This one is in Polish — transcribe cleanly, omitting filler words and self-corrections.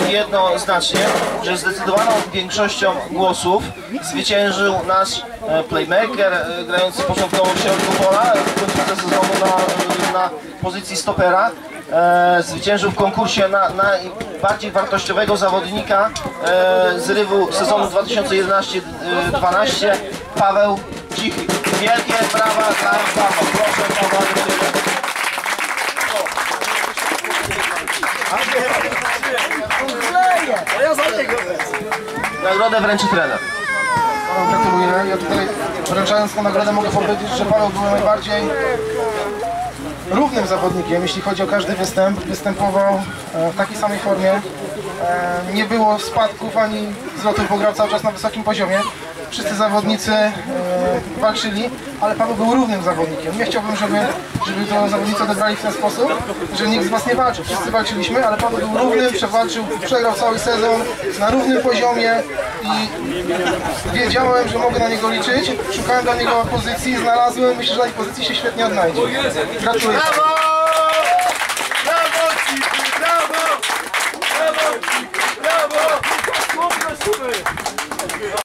jednoznacznie, że zdecydowaną większością głosów zwyciężył nasz playmaker grający początkowo w środku pola w końcu sezonu na pozycji stopera. Zwyciężył w konkursie na najbardziej wartościowego zawodnika zrywu sezonu 2011-12 Paweł Cichy. Wielkie brawa dla Paweł. Proszę Paweł. Nagrodę wręczy trener. Gratuluję. Ja tutaj wręczając tę nagrodę mogę powiedzieć, że Paweł był najbardziej równym zawodnikiem, jeśli chodzi o każdy występ. Występował w takiej samej formie. Nie było spadków ani wzlotów, bo grał cały czas na wysokim poziomie. Wszyscy zawodnicy walczyli, ale Paweł był równym zawodnikiem. Nie chciałbym, żeby to zawodnicy odebrali w ten sposób, że nikt z was nie walczył. Wszyscy walczyliśmy, ale Paweł był równym, przegrał cały sezon na równym poziomie i wiedziałem, że mogę na niego liczyć. Szukałem dla niego pozycji, znalazłem, myślę, że na tej pozycji się świetnie odnajdzie. Gratuluję.